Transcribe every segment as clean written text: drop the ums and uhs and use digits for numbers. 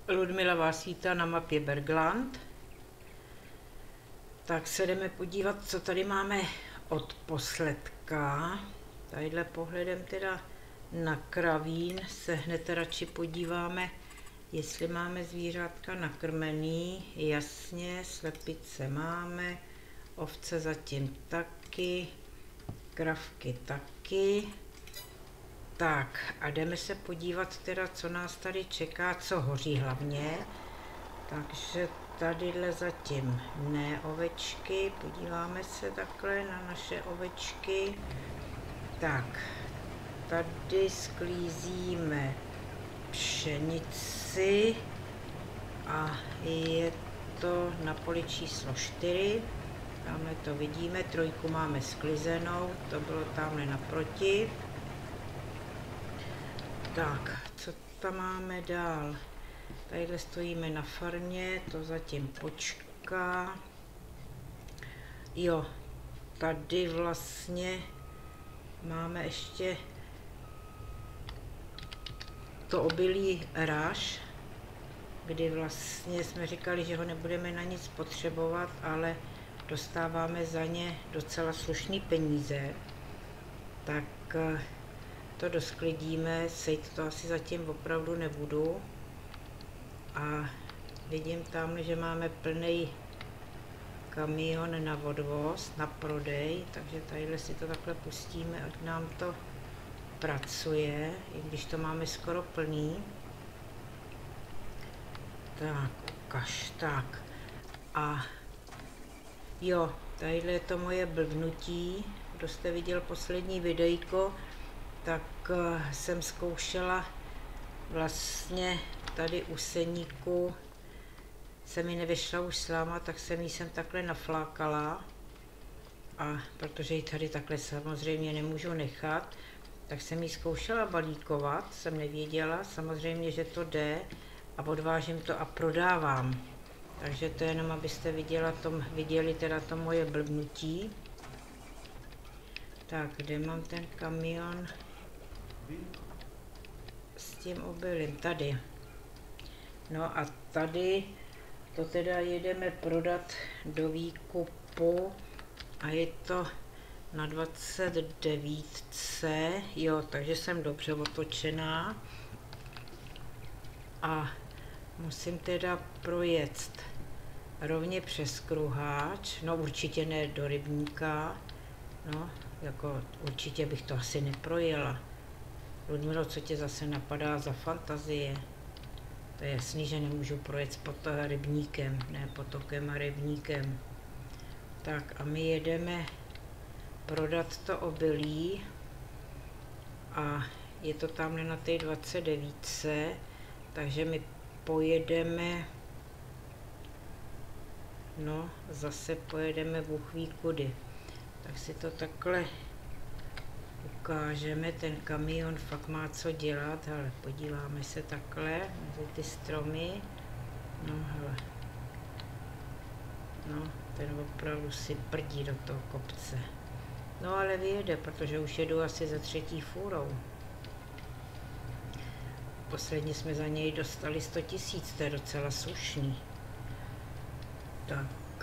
Ludmila vás vítá na mapě Bergland. Tak se jdeme podívat, co tady máme od posledka. Tadyhle pohledem teda na kravín se hned radši podíváme, jestli máme zvířátka nakrmený. Jasně, slepice máme, ovce zatím taky, kravky taky. Tak a jdeme se podívat teda, co nás tady čeká, co hoří hlavně. Takže tadyhle zatím ne ovečky, podíváme se takhle na naše ovečky. Tak, tady sklízíme pšenici a je to na poli číslo 4. Tamhle to vidíme, 3 máme sklizenou, to bylo tamhle naproti. Tak, co tam máme dál? Tadyhle stojíme na farmě, to zatím počká. Jo, tady vlastně máme ještě to obilí ráž, kdy vlastně jsme říkali, že ho nebudeme na nic potřebovat, ale dostáváme za ně docela slušný peníze. Tak to dosklidíme, sejt to asi zatím opravdu nebudu. A vidím tam, že máme plný kamion na odvoz, na prodej, takže tadyhle si to takhle pustíme, ať nám to pracuje, i když to máme skoro plný. Tak, ukaž, tak. A jo, tadyhle je to moje blbnutí. Kdo jste viděl poslední videjko, tak jsem zkoušela vlastně tady u seníku, se mi nevyšla už sláma, tak jsem ji sem takhle naflákala. A protože ji tady takhle samozřejmě nemůžu nechat, tak jsem ji zkoušela balíkovat, jsem nevěděla, samozřejmě, že to jde a odvážím to a prodávám. Takže to jenom, abyste viděli teda to moje blbnutí. Tak, kde mám ten kamion s tím obilím? Tady. No a tady to teda jedeme prodat do výkupu a je to na 29. Jo, takže jsem dobře otočená a musím teda projet rovně přes kruháč, no určitě ne do rybníka, no jako určitě bych to asi neprojela. Ludmilo, co tě zase napadá za fantazie? To je jasný, že nemůžu projet pod rybníkem, ne potokem a rybníkem. Tak a my jedeme prodat to obilí a je to tamhle na té 29, takže my pojedeme, no zase pojedeme Bůh ví kudy. Tak si to takhle ukážeme, ten kamion fakt má co dělat, ale podíváme se takhle mezi ty stromy, no hele, no ten opravdu si prdí do toho kopce, no ale vyjede, protože už jedu asi za 3. fůrou. Posledně jsme za něj dostali 100 000, to je docela slušný. Tak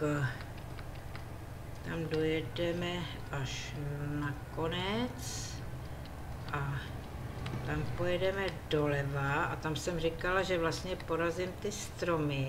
tam dojedeme až na konec a tam pojedeme doleva a tam jsem říkala, že vlastně porazím ty stromy,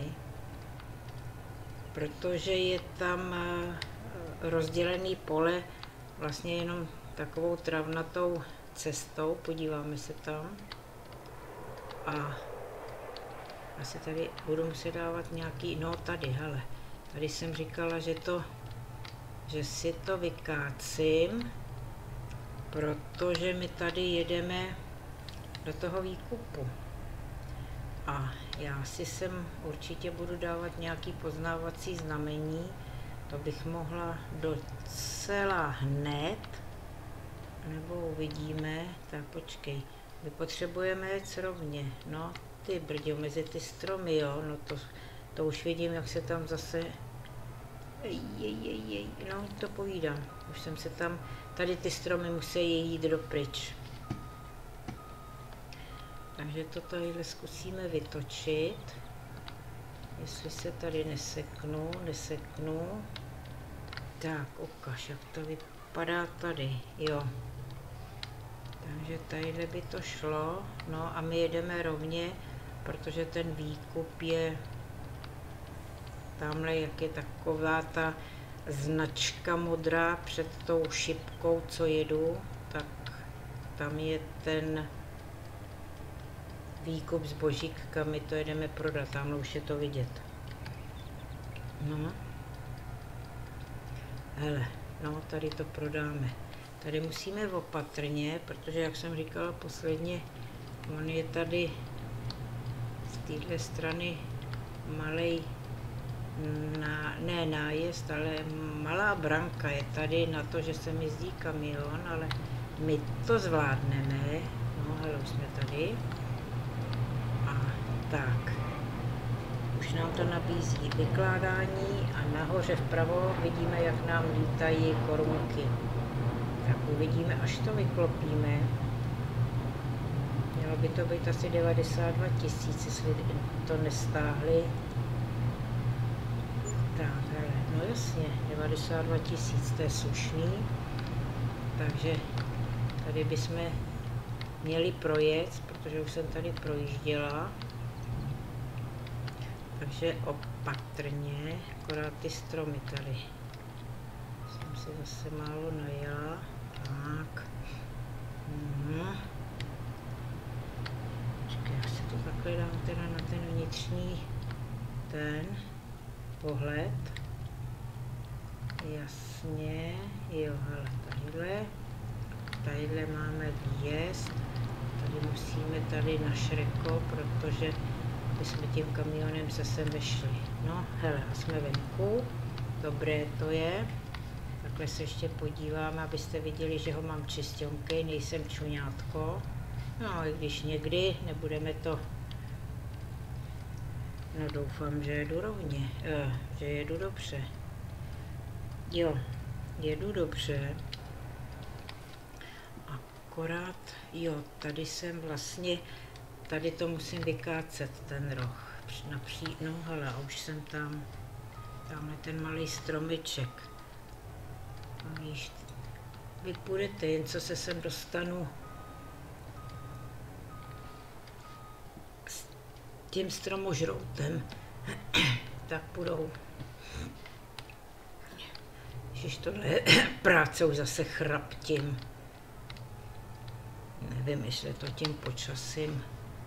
protože je tam rozdělený pole vlastně jenom takovou travnatou cestou, podíváme se tam. A asi tady budu muset dávat nějaký, no tady, hele, tady jsem říkala, že si to vykácím, protože my tady jedeme do toho výkupu. A já si sem určitě budu dávat nějaký poznávací znamení, to bych mohla docela hned, nebo uvidíme, tak počkej, my potřebujeme jet rovně, no ty brďo, mezi ty stromy, jo, no to už vidím, jak se tam zase, no to povídám, už jsem se tam, tady ty stromy musí jít dopryč. Takže to tadyhle zkusíme vytočit. jestli se tady neseknu. Tak, ukaž, jak to vypadá tady, jo. Takže tadyhle by to šlo, no a my jedeme rovně, protože ten výkup je tamhle, jak je taková ta značka modrá před tou šipkou, co jedu, tak tam je ten výkup zboží, kam my to jedeme prodat, tamhle už je to vidět. No. Hele, no tady to prodáme. Tady musíme opatrně, protože jak jsem říkala posledně, on je tady z téhle strany malej, ne nájezd, ale malá branka je tady na to, že se mi jezdí kamion, ale my to zvládneme. No, hele, už jsme tady. A tak. Už nám to nabízí vykládání a nahoře vpravo vidíme, jak nám lítají korunky. Tak uvidíme, až to vyklopíme. Mělo by to být asi 92 000, jestli to nestáhli. Tak, hele, no jasně, 92 000, to je slušný. Takže tady bychom měli projet, protože už jsem tady projížděla. Takže opatrně, akorát ty stromy tady. Jsem si zase málo najela. Tak. Počkej, já si to takhle dám teda na ten vnitřní pohled. Jasně, jo, hele, tadyhle máme výjezd. Tady musíme tady na šreko, protože bychom tím kamionem se sem vešli. No, hele, a jsme venku. Dobré to je. Takhle se ještě podíváme, abyste viděli, že ho mám čistěnký, nejsem čuňátko. No, i když někdy nebudeme to... No, doufám, že jedu rovně, že jedu dobře. Jo, jedu dobře. Akorát, jo, tady jsem vlastně... Tady to musím vykácet, ten roh. No, hele, už jsem tam. Tamhle ten malý stromeček. No, víš, vy půjdete, jen co se sem dostanu s tím stromožroutem, tak půjdou. Ježiš, tohle je práce, už zase chraptím. Nevím, jestli to tím počasím.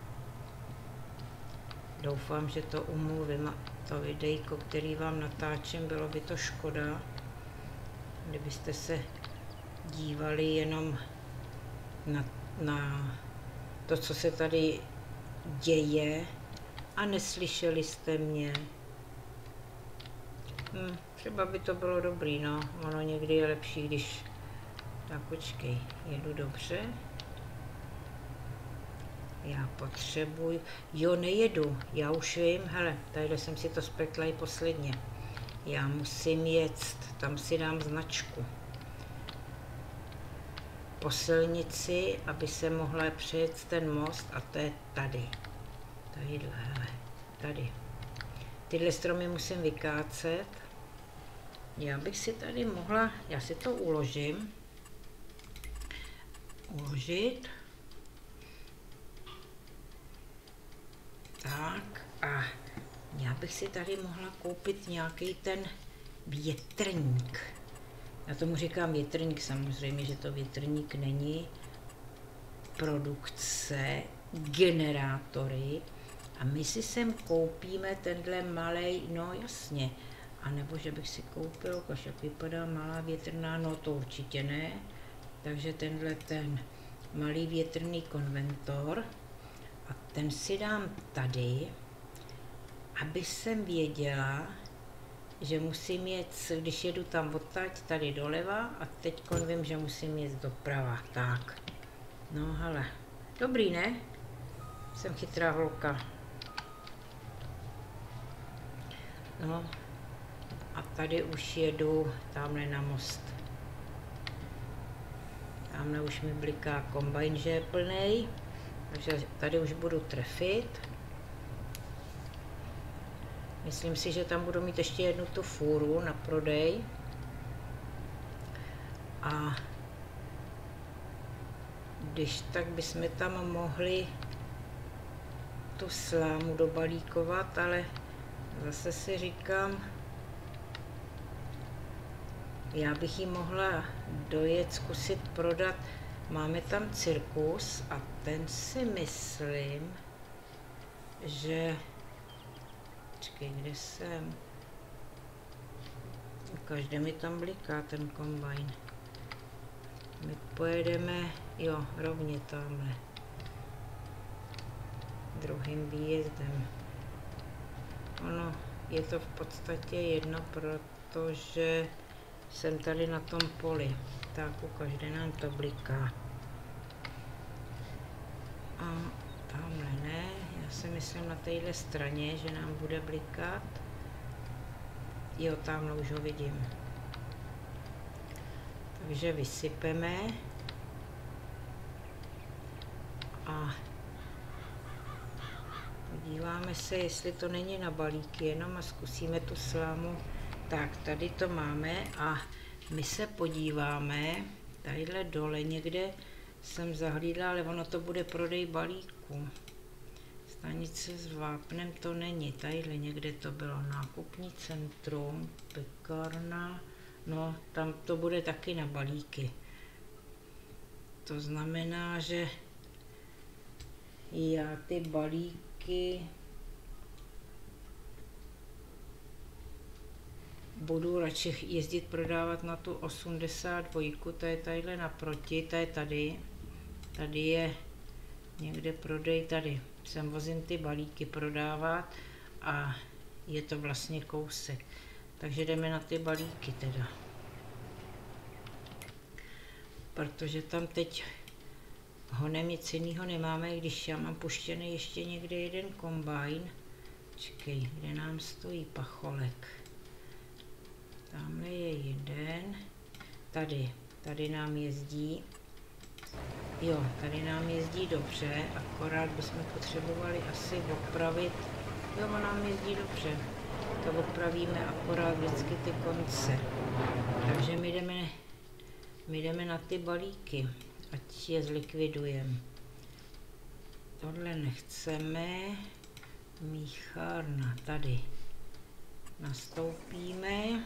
Doufám, že to umluvím. To videjko, který vám natáčím, bylo by to škoda, kdybyste se dívali jenom na to, co se tady děje a neslyšeli jste mě. Třeba by to bylo dobrý, no. Ono někdy je lepší, když... Tak počkej, jedu dobře. Já potřebuji... Jo, nejedu, já už vím, hele, tadyhle jsem si to spekla i posledně. Já musím jet, tam si dám značku. Po silnici, aby se mohla přejet ten most, a to je tady. Tadyhle, hele, tady. Tyhle stromy musím vykácet. Já bych si tady mohla, já si to uložím. Uložit. Tak a já bych si tady mohla koupit nějaký ten větrník. Já tomu říkám větrník, samozřejmě, že to větrník není. Produkce, generátory. A my si sem koupíme tenhle malej, no jasně. A nebo že bych si koupil, jak vypadá malá větrná, no to určitě ne. Takže tenhle ten malý větrný konventor. A ten si dám tady, aby jsem věděla, že musím jet, když jedu tam odtaď, tady doleva a teď vím, že musím jet doprava. Tak, no hele, dobrý, ne? Jsem chytrá holka. No a tady už jedu tamhle na most. Tamhle už mi bliká kombajn, že je plnej. Takže tady už budu trefit. Myslím si, že tam budu mít ještě jednu tu fůru na prodej. A když tak bychom tam mohli tu slámu dobalíkovat, ale zase si říkám, já bych ji mohla dojet, zkusit prodat. Máme tam cirkus a ten si myslím, že... Počkej, kde jsem? Každý mi tam bliká ten kombajn. My pojedeme, jo, rovně tamhle. Druhým výjezdem. Ono je to v podstatě jedno, protože jsem tady na tom poli. Tak ukažte, nám to bliká. A tamhle ne, já si myslím na téhle straně, že nám bude blikat. Jo, tamhle už ho vidím. Takže vysypeme. A podíváme se, jestli to není na balíky jenom a zkusíme tu slámu. Tak, tady to máme a my se podíváme, tadyhle dole někde jsem zahlídla, ale ono to bude prodej balíku. Stanice s vápnem to není, tadyhle někde to bylo, nákupní centrum, pekárna, no tam to bude taky na balíky. To znamená, že já ty balíky budu radši jezdit prodávat na tu 82, ta je tadyhle naproti, ta je tady. Tady je někde prodej, tady sem vozím ty balíky prodávat a je to vlastně kousek. Takže jdeme na ty balíky teda. Protože tam teď honem nic jiného nemáme, když já mám puštěný ještě někde jeden kombajn. Čekej, kde nám stojí pacholek. Tamhle je jeden. Tady nám jezdí. Jo, tady nám jezdí dobře, akorát bychom potřebovali asi opravit. Jo, on nám jezdí dobře. To opravíme akorát vždycky ty konce. Takže my jdeme na ty balíky, ať je zlikvidujeme. Tohle nechceme. Míchárna, tady. Nastoupíme.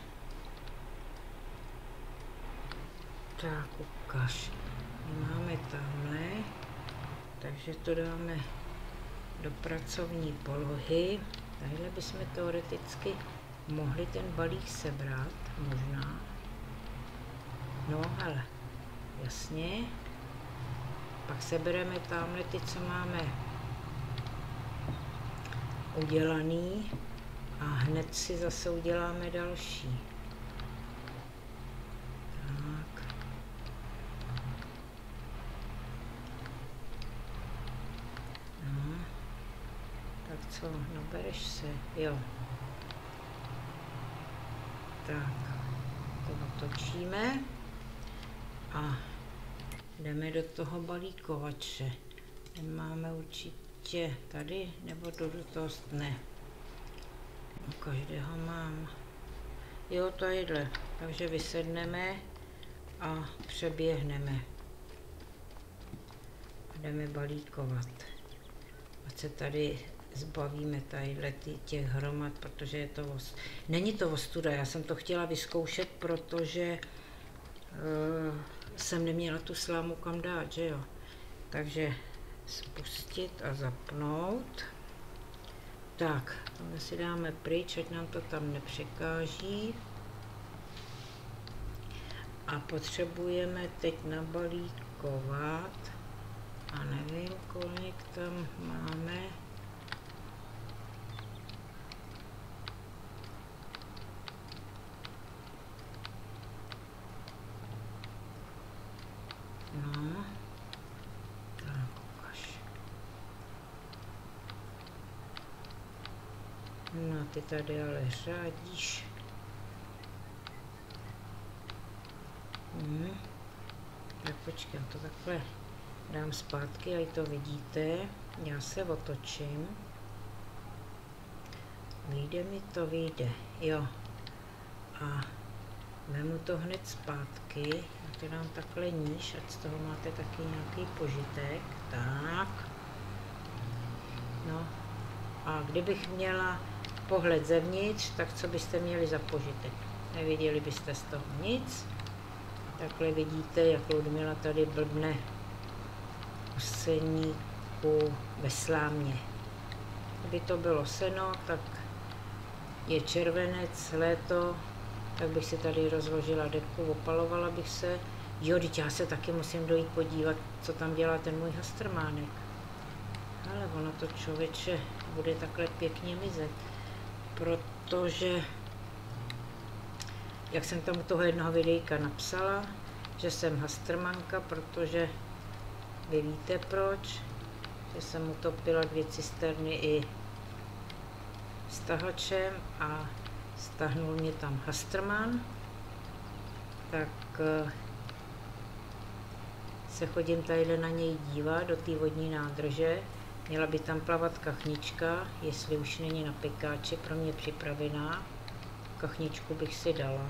Tak, ukaž. Máme tamhle, takže to dáme do pracovní polohy. Tadyhle bychom teoreticky mohli ten balík sebrat, možná. No, ale jasně. Pak sebereme tamhle ty, co máme udělaný a hned si zase uděláme další. Co, nabereš se, jo. Tak, to otočíme a jdeme do toho balíkovače. Ten máme určitě tady, nebo do toho ne. U každého mám. Jo, tadyhle. Takže vysedneme a přeběhneme. A jdeme balíkovat. Ať se tady zbavíme tadyhle těch hromad, protože je to není to ostuda, já jsem to chtěla vyzkoušet, protože jsem neměla tu slámu kam dát, že jo. Takže spustit a zapnout. Tak, tohle si dáme pryč, ať nám to tam nepřekáží. A potřebujeme teď nabalíkovat. A nevím, kolik tam máme. No, tak ukaž. No, ty tady ale řádíš. Tak počkej, to takhle dám zpátky, ať to vidíte. Já se otočím. Vyjde mi to, vyjde, jo. A vemu to hned zpátky, já to dám takhle níž, ať z toho máte taky nějaký požitek, tak. No a kdybych měla pohled zevnitř, tak co byste měli za požitek? Neviděli byste z toho nic. Takhle vidíte, jak Ludmila tady blbne u seníku ve slámě. Kdyby to bylo seno, tak je červenec, léto, tak bych si tady rozložila depku, opalovala bych se. Jo, teď já se taky musím dojít podívat, co tam dělá ten můj hastrmánek. Ale ono to, člověče, bude takhle pěkně mizet, protože, jak jsem tam u toho jednoho videjka napsala, že jsem hastrmanka, protože vy víte proč, že jsem utopila 2 cisterny i s tahačem a stahnul mě tam hastrman, tak se chodím tady na něj dívat do té vodní nádrže. Měla by tam plavat kachnička, jestli už není na pekáči pro mě připravená. Kachničku bych si dala.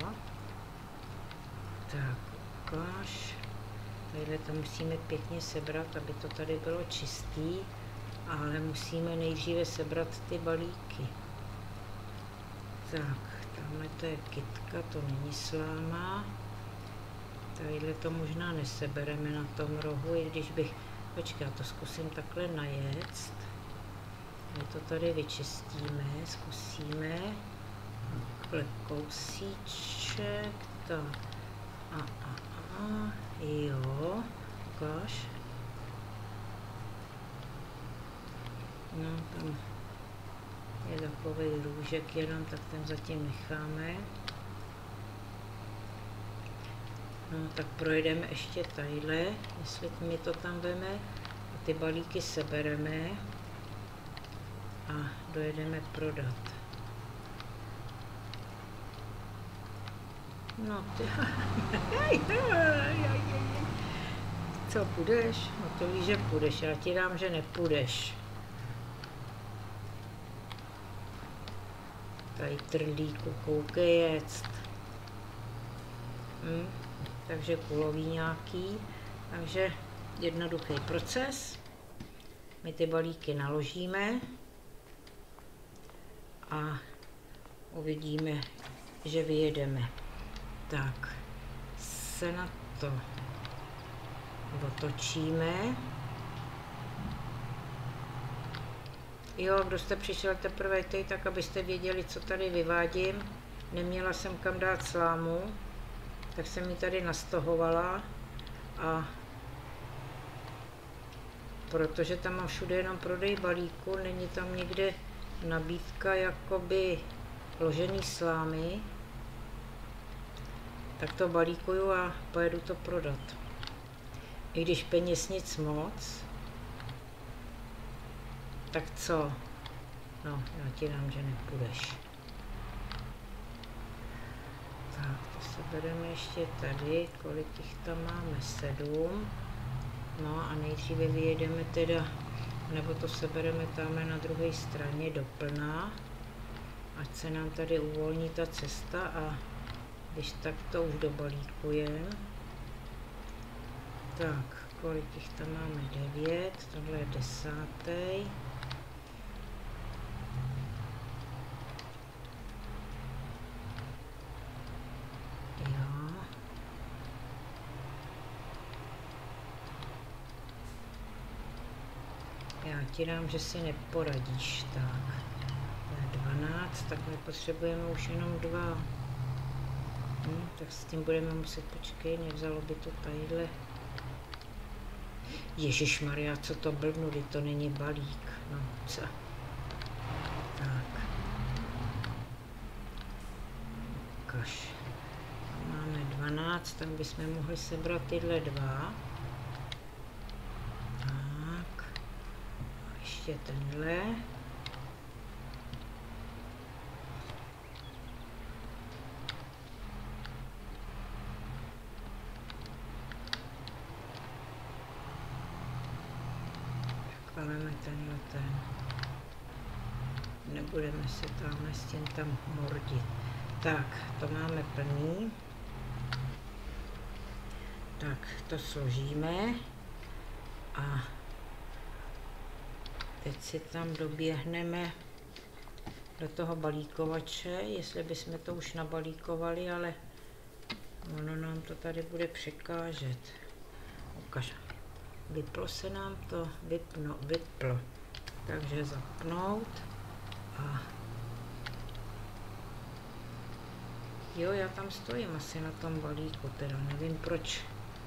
Tak, ukáž. Tadyhle to musíme pěkně sebrat, aby to tady bylo čistý, ale musíme nejdříve sebrat ty balíky. Tak, tamhle to je kytka, to není sláma. Tadyhle to možná nesebereme na tom rohu, i když bych... Počkej, já to zkusím takhle najet. My to tady vyčistíme, zkusíme. Takhle kousíček, tak. Jo, ukáž. No, tam je takový růžek jenom, tak ten zatím necháme. No, tak projedeme ještě tadyhle, jestli mi to tam veme, a ty balíky sebereme a dojedeme prodat. No, ty... Co, půjdeš? No to víš, že půjdeš, já ti dám, že nepůjdeš. Tady trlíku, koukej ject. Takže kulový nějaký. Takže jednoduchý proces. My ty balíky naložíme a uvidíme, že vyjedeme. Tak, se na to otočíme. Jo, kdo jste přišel teprve teď, tak abyste věděli, co tady vyvádím. Neměla jsem kam dát slámu, tak jsem ji tady nastahovala a protože tam mám všude jenom prodej balíku, není tam někde nabídka jakoby ložený slámy, tak to balíkuju a pojedu to prodat. I když peněz nic moc, tak co? No, já ti dám, že nepůjdeš. Tak, to se bereme ještě tady, kolik jich tam máme? 7. No a nejdříve vyjedeme teda, nebo to sebereme tam na druhé straně doplná, ať se nám tady uvolní ta cesta a když tak to už dobalíkujeme. Tak, kolik jich tam máme? 9, tohle je 10. Já ti dám, že si neporadíš, tak. To je 12, tak my potřebujeme už jenom 2. Tak s tím budeme muset, počkej, nevzalo by to tadyhle. Ježišmarja, co to blbnu, kdy to není balík, no co. Tak. Ukaž. Máme 12, tak bychom mohli sebrat tyhle 2. Ještě tenhle. Takhle tenhle ten. nebudeme se tamhle s tím tam mordit. Tak, to máme plný. Tak, to složíme a teď si tam doběhneme do toho balíkovače, jestli bychom to už nabalíkovali, ale ono nám to tady bude překážet. Ukaž. Vyplo se nám to, vyplo. Takže zapnout a jo, já tam stojím asi na tom balíku, teda nevím proč.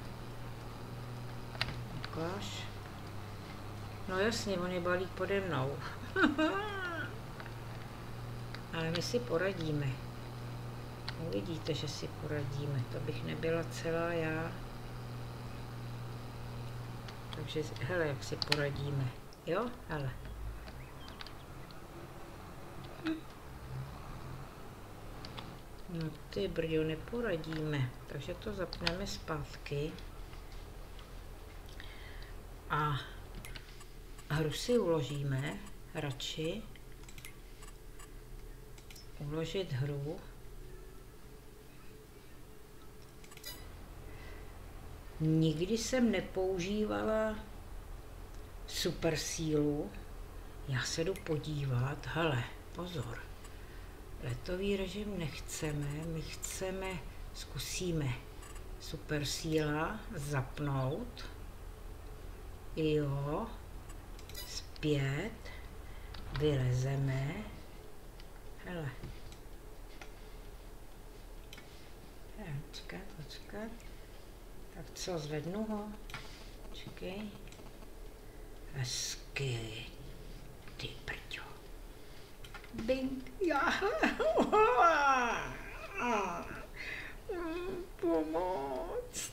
Ukáž. No jasně, on je balík pode mnou. Ale my si poradíme. Uvidíte, že si poradíme. To bych nebyla celá já. Takže, hele, jak si poradíme. Jo, hele. No ty brďo, neporadíme. Takže to zapneme zpátky. A hru si uložíme, radši. Uložit hru. Nikdy jsem nepoužívala super sílu. Já se jdu podívat. Hele, pozor. Letový režim nechceme, my chceme, zkusíme super síla zapnout. Jo, zpět, vylezeme. Hele. Počkat. Tak co, zvednu ho? Čekej. Hezky. Ty brďo. Bing. Já. Pomoct.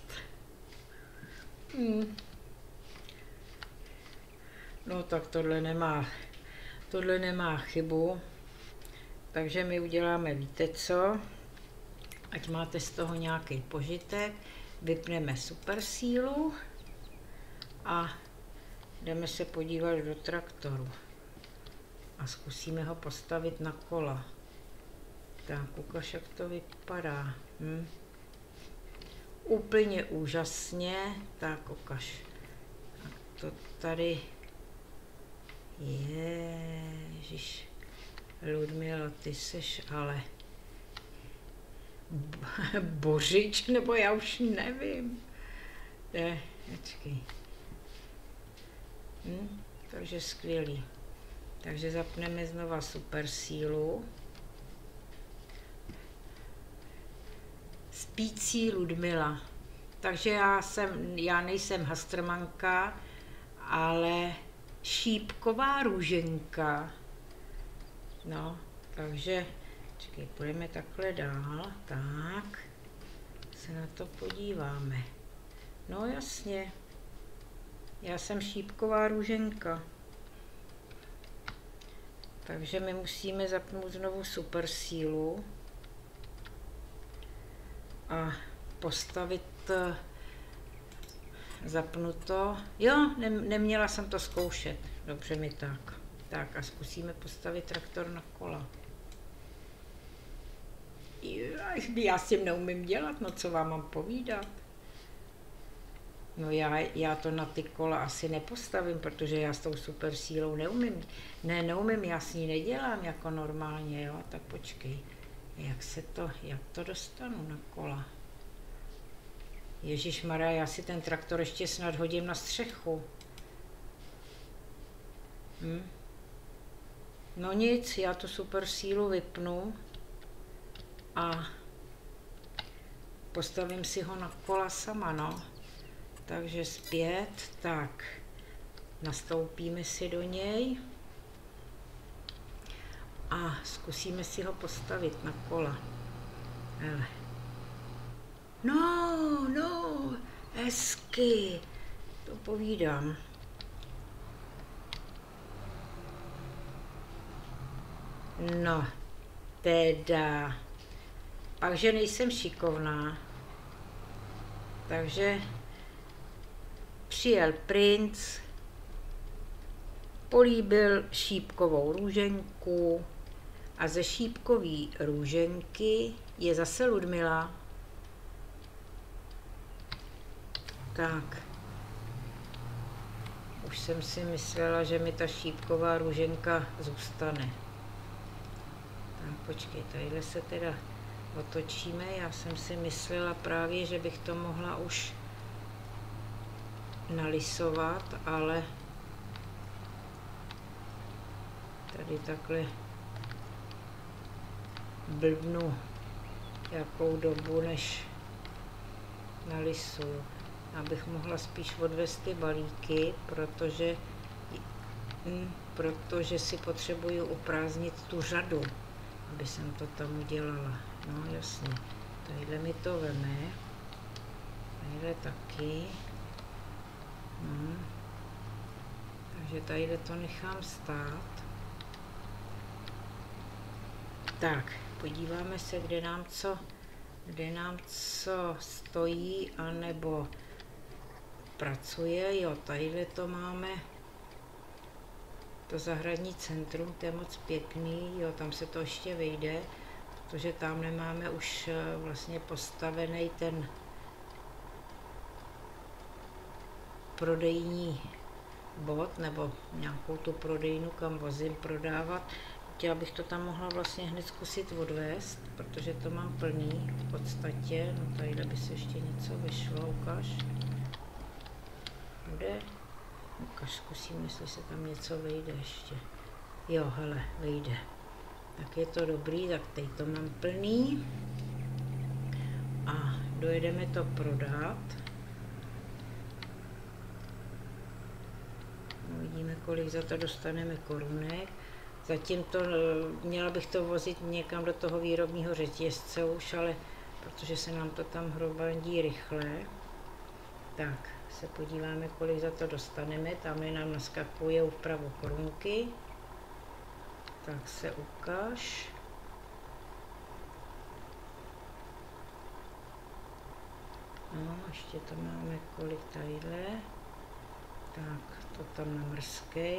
No tak tohle nemá chybu. Takže my uděláme, víte co? Ať máte z toho nějaký požitek. Vypneme super sílu a jdeme se podívat do traktoru. A zkusíme ho postavit na kola. Tak, ukaž, jak to vypadá. Úplně úžasně. Tak, ukaž. A to tady... Ježiš. Ludmila, ty seš ale... Bořič, nebo já už nevím. Počkej. Takže skvělý. Takže zapneme znova super sílu. Spící Ludmila. Takže já nejsem hastrmanka, ale šípková růženka. No, takže čekej, půjdeme takhle dál, tak se na to podíváme. No jasně, já jsem šípková růženka. Takže my musíme zapnout znovu super sílu a postavit zapnuto. Jo, neměla jsem to zkoušet, dobře mi tak. Tak a zkusíme postavit traktor na kola. Já s tím neumím dělat, no co vám mám povídat. No já to na ty kola asi nepostavím, protože já s tou super sílou neumím. Neumím, já s ní nedělám jako normálně, jo, tak počkej. Jak to dostanu na kola? Ježišmarja, já si ten traktor ještě snad hodím na střechu. No nic, já tu super sílu vypnu a postavím si ho na kola sama, no. Takže zpět, tak, nastoupíme si do něj a zkusíme si ho postavit na kola. Hele. No, hezky, to povídám. No, teda, pakže nejsem šikovná, takže přijel princ, políbil šípkovou růženku A ze šípkový růženky je zase Ludmila. Tak. Už jsem si myslela, že mi ta šípková růženka zůstane. Tak počkej, tadyhle se teda otočíme. Já jsem si myslela právě, že bych to mohla už nalisovat, ale tady takhle blbnu jakou dobu, než nalisuju. Abych mohla spíš odvést ty balíky, protože si potřebuju uprázdnit tu řadu, aby jsem to tam udělala. No jasně, tadyhle mi to veme, tadyhle taky. Takže tadyhle to nechám stát. Tak, podíváme se, kde nám co stojí, anebo pracuje. Jo, tadyhle to máme, to zahradní centrum, to je moc pěkný, jo, tam se to ještě vejde, protože tam nemáme už vlastně postavený ten prodejní bod, nebo nějakou tu prodejnu, kam vozím prodávat. Já bych to tam mohla vlastně hned zkusit odvést, protože to mám plný v podstatě. No tadyhle by se ještě něco vyšlo, ukaž. Bude? Ukaž, zkusím, jestli se tam něco vejde ještě. Jo, hele, vejde. Tak je to dobrý, tak teď to mám plný. A dojedeme to prodat. Uvidíme, kolik za to dostaneme korunek. Zatím to, měla bych to vozit někam do toho výrobního řetězce už, ale protože se nám to tam hromadí rychle. Tak, se podíváme, kolik za to dostaneme. Tamhle nám naskakuje vpravo korunky. Tak se ukáž. No, ještě to máme kolik tadyhle. Tak, to tam namrskej.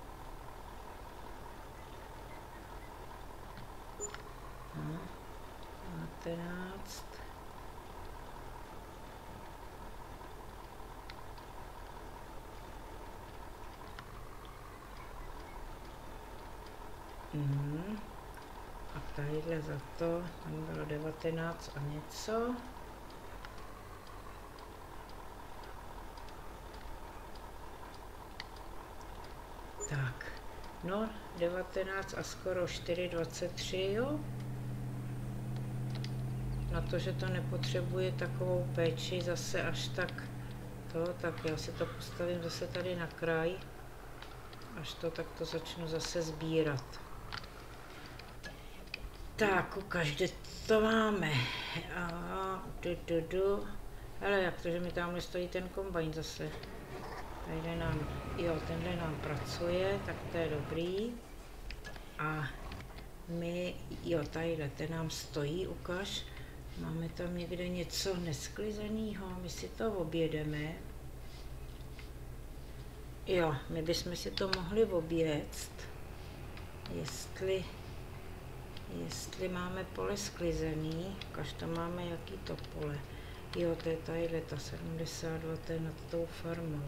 No, 19. A tadyhle za to, tam bylo 19 a něco. Tak, no 19 a skoro 4,23, jo. Na to, že to nepotřebuje takovou péči zase až tak to, tak já si to postavím zase tady na kraj. Až to, tak to začnu zase sbírat. Tak, ukaž, kde to máme. Hele, jak to, že mi tamhle stojí ten kombajn zase. Tady nám, jo, tenhle nám pracuje, tak to je dobrý. A my, jo, tadyhle, ten nám stojí, ukaž. Máme tam někde něco nesklizeného, my si to objedeme. Jo, my bychom si to mohli objet, jestli máme pole sklizený, ukaž, tam máme jaký to pole. Jo, to je tadyhle, ta 72, to je nad tou farmou.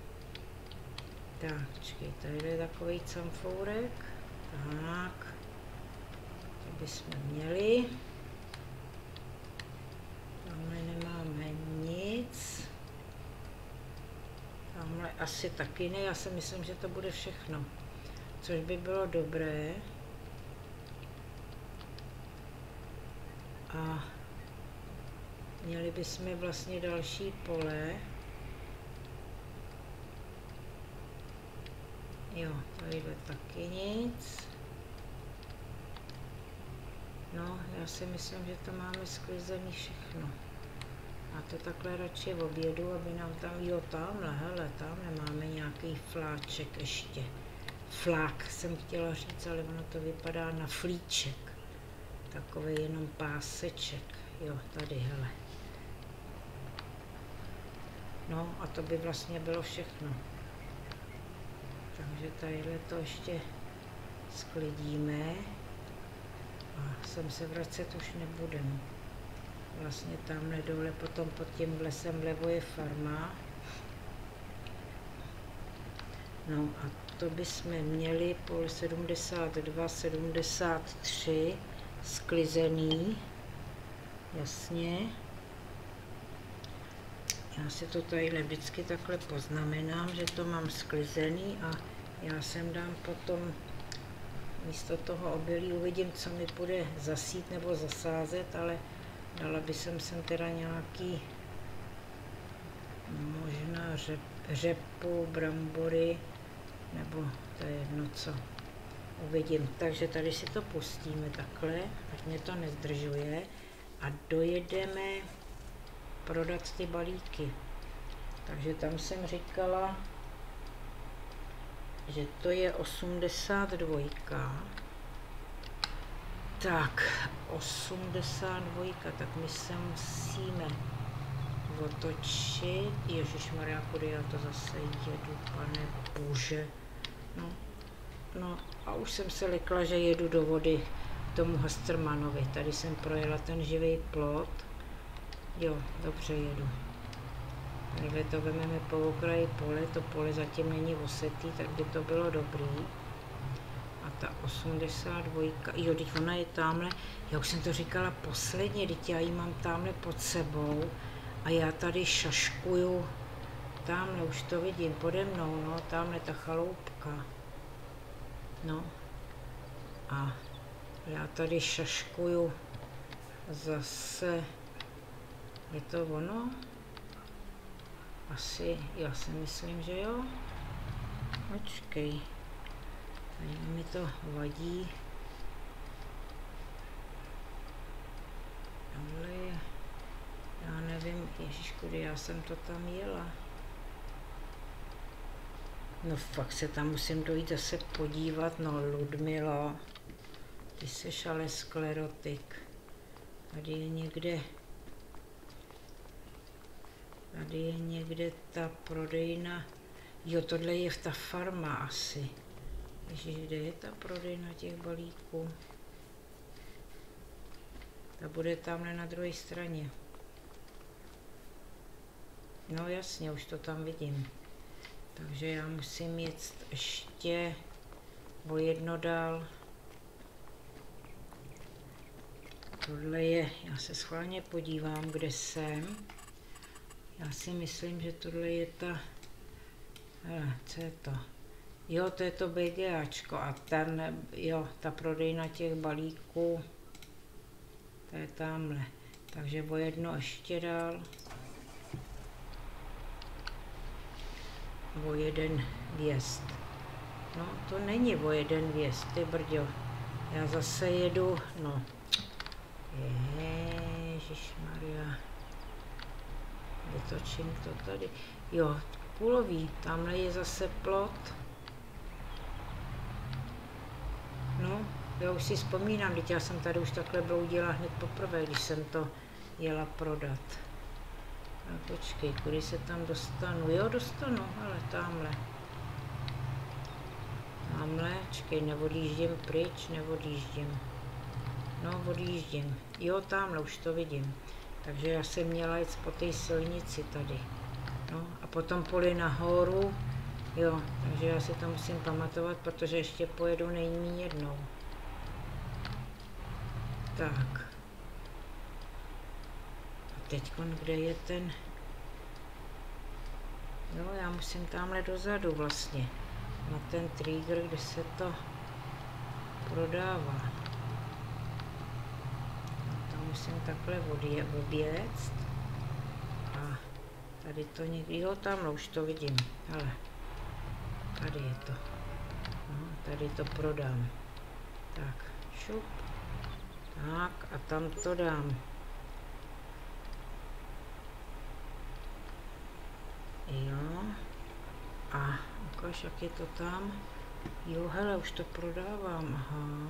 Tak, počkej, tady je takový camfourek. Tak, to bychom měli. Tamhle nemáme nic. Tamhle asi taky ne, já si myslím, že to bude všechno. Což by bylo dobré. A měli bychom vlastně další pole. Jo, tadyhle taky nic. No, já si myslím, že to máme sklizený všechno. A to takhle radši v obědu, aby nám tam, jo, tamhle, hele, tamhle máme nějaký fláček ještě. Flák jsem chtěla říct, ale ono to vypadá na flíček. Takový jenom páseček. Jo, tady, hele. No, a to by vlastně bylo všechno. Takže tadyhle to ještě sklidíme. A sem se vracet už nebudem. Vlastně tamhle dole, potom pod tím lesem vlevo je farma. No a to bychom měli pole 72, 73 sklizený. Jasně. Já si to tadyhle vždycky takhle poznamenám, že to mám sklizený a já sem dám potom místo toho obilí, uvidím, co mi bude zasít nebo zasázet, ale dala by jsem sem teda nějaký možná řepu, brambory, nebo to je jedno co. Uvidím. Takže tady si to pustíme takhle, ať mě to nezdržuje a dojedeme prodat ty balíky. Takže tam jsem říkala, že to je 82. Tak, 82, tak my se musíme otočit. Ježišmarja, kudy já to zase jedu, pane bože. No a už jsem se lekla, že jedu do vody k tomu Hastermanovi. Tady jsem projela ten živý plot. Jo, dobře jedu. Takhle to vezmeme po okraji pole, to pole zatím není osetý, tak by to bylo dobrý. A ta 82, jo, teď ona je tamhle, já už jsem to říkala posledně, teď já ji mám tamhle pod sebou a já tady šaškuju, tamhle už to vidím, pode mnou, no, tamhle ta chaloupka. No a já tady šaškuju zase, je to ono? Asi, já si myslím, že jo. Počkej, tady mi to vadí. Tohle je, já nevím, ježišku, kdy já jsem to tam jela. No fakt se tam musím dojít zase podívat, no Ludmilo, ty seš ale sklerotik. Tady je někde ta prodejna, jo, tohle je ta farma asi. Ježiš, kde je ta prodejna těch balíků? Ta bude tamhle na druhé straně. No jasně, už to tam vidím. Takže já musím jet ještě o jedno dál. Tohle je, já se schválně podívám, kde jsem. Já si myslím, že tohle je ta, co je to? Jo, to je to BGAčko a ten, jo, ta prodejna těch balíků, to je tamhle. Takže o jedno ještě dál. O jeden vjezd. No, to není o jeden vjezd, ty brďo. Já zase jedu, no. Ježišmarja. Vytočím to tady. Jo, kulový, tamhle je zase plot. No, já už si vzpomínám, teď já jsem tady už takhle bloudila hned poprvé, když jsem to jela prodat. No počkej, kudy se tam dostanu? Jo, dostanu, ale tamhle. Tamhle, čekej, neodjíždím pryč, neodjíždím. No, odjíždím. Jo, tamhle, už to vidím. Takže já jsem měla jít po té silnici tady. No, a potom poli nahoru. Jo, takže já si to musím pamatovat, protože ještě pojedu nejméně jednou. Tak. A teďkon, kde je ten? No, já musím tamhle dozadu vlastně. Na ten trigger, kde se to prodává. No, tam musím takhle oběct. A tady to někdy, jo, tamhle už to vidím. Ale tady je to. No, tady to prodám. Tak, šup. Tak a tam to dám. Jo. A ukáž, jak je to tam. Jo, hele, už to prodávám. Aha.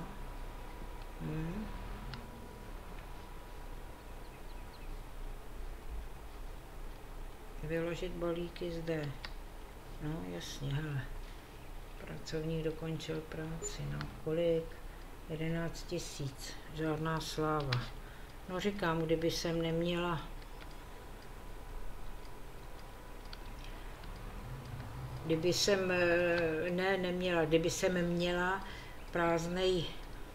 Vyložit balíky zde. No, jasně, hele. Pracovník dokončil práci. No, kolik? 11 000, žádná sláva. No říkám, kdyby jsem neměla kdyby jsem měla prázdnej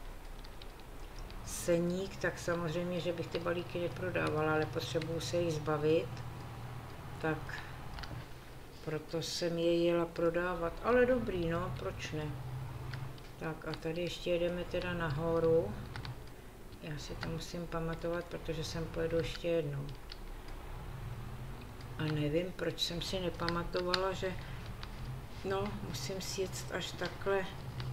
seník, tak samozřejmě, že bych ty balíky neprodávala, ale potřebuju se jich zbavit, tak proto jsem je jela prodávat, ale dobrý, no, proč ne. Tak a tady ještě jedeme teda nahoru, já si to musím pamatovat, protože sem pojedu ještě jednou. A nevím, proč jsem si nepamatovala, že no, musím si jet až takhle.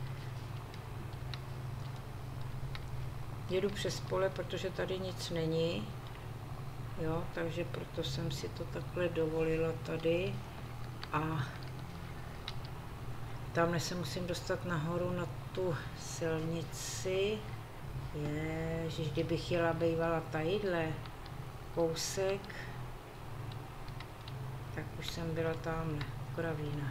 Jedu přes pole, protože tady nic není. Jo, takže proto jsem si to takhle dovolila tady. A tamhle se musím dostat nahoru na tu silnici. Ježiš, kdybych jela bývala tadyhle kousek, tak už jsem byla tamhle, Kravína.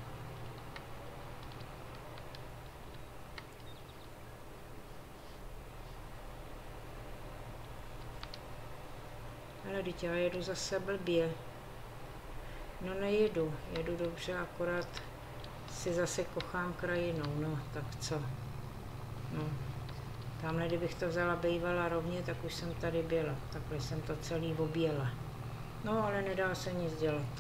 Ale teď já jedu zase blbě. No nejedu, jedu dobře, akorát si zase kochám krajinou, no tak co. No, tamhle kdybych to vzala bývala rovně, tak už jsem tady byla, takhle jsem to celý objela. No ale nedá se nic dělat.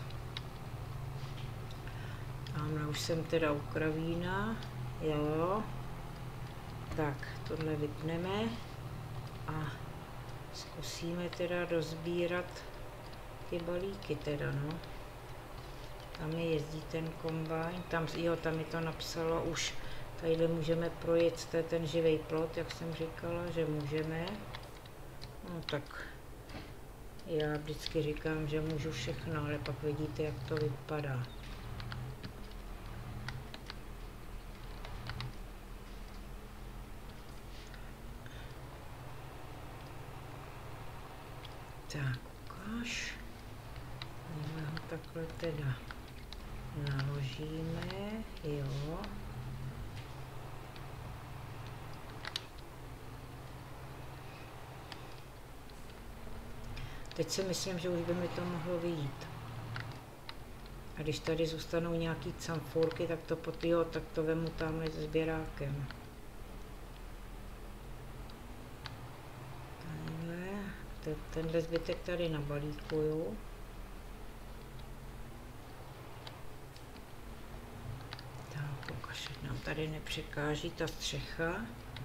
Tamhle už jsem teda u Kravína, jo. Tak, tohle vypneme a zkusíme teda rozbírat ty balíky teda, no. Tam jezdí ten kombajn, tam, jo, tam mi to napsalo už, tadyhle můžeme projet, to je ten živý plot, jak jsem říkala, že můžeme. No tak, já vždycky říkám, že můžu všechno, ale pak vidíte, jak to vypadá. Tak, ukáž. Máme ho takhle teda naložíme, jo. Teď si myslím, že už by mi to mohlo vyjít. A když tady zůstanou nějaký camfurky, tak to tak to vemu tamhle s sběrákem. Tenhle zbytek tady nabalíkuju. Tak, ukaž, nám tady nepřekáží ta střecha.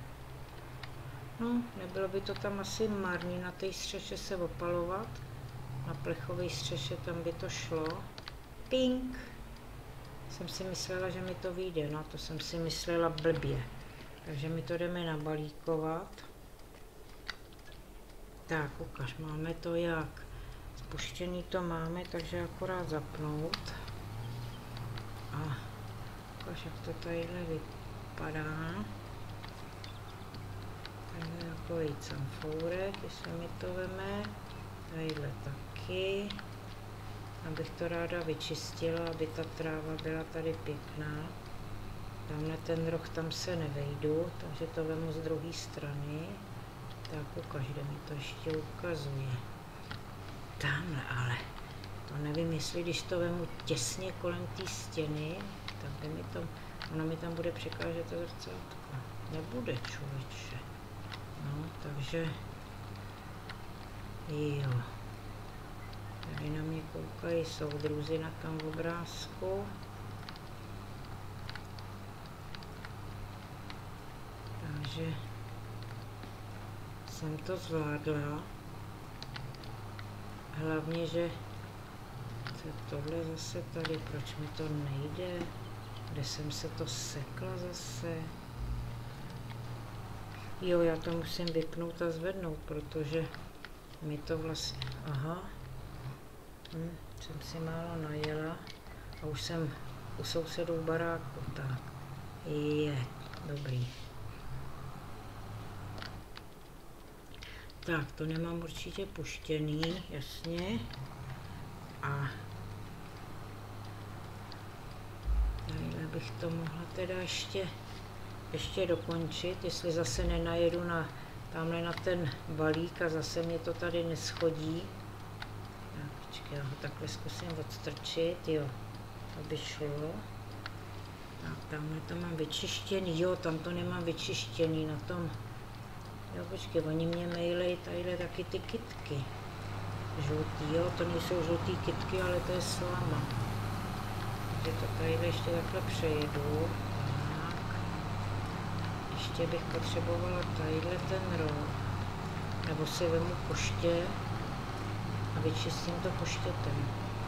No, nebylo by to tam asi marný na té střeše se opalovat. Na plechové střeše tam by to šlo. Pink! Jsem si myslela, že mi to vyjde, no to jsem si myslela blbě. Takže my to jdeme nabalíkovat. Tak, ukaž, máme to jak. Spuštěný to máme, takže akorát zapnout. A ukaž, jak to tadyhle vypadá. Tadyhle takový camfourek, jestli mi to veme. Tadyhle taky. Abych to ráda vyčistila, aby ta tráva byla tady pěkná. Tamhle ten roh, tam se nevejdu, takže to vemu z druhé strany. Tak ukaž, kde mi to ještě ukazuje. Tamhle ale. To nevím, jestli když to vemu těsně kolem té stěny, tak by mi to, ono mi tam bude překážet to zrcátko. Nebude, člověče. No, takže jo. Tady na mě koukají soudruzi na tom obrázku. Takže jsem to zvládla. Hlavně, že tohle zase tady, proč mi to nejde? Kde jsem se to sekla zase? Jo, já to musím vypnout a zvednout, protože mi to vlastně, aha, jsem si málo najela a už jsem u sousedů baráku, tak je, dobrý. Tak, to nemám určitě puštěný, jasně. A tadyhle bych to mohla teda ještě ještě dokončit, jestli zase nenajedu tamhle na ten balík a zase mě to tady neschodí. Tak, počkej, já ho takhle zkusím odstrčit, jo, aby šlo. Tak, tamhle to mám vyčištěný, jo, tam to nemám vyčištěný na tom. Jo, počkej, oni mě mailej tadyhle taky ty kytky. Žlutý, jo, to nejsou žlutý kytky, ale to je slama. Takže to tadyhle ještě takhle přejedu. Tak. Ještě bych potřebovala tadyhle ten roh. Nebo si vemu koště a vyčistím to koštětem.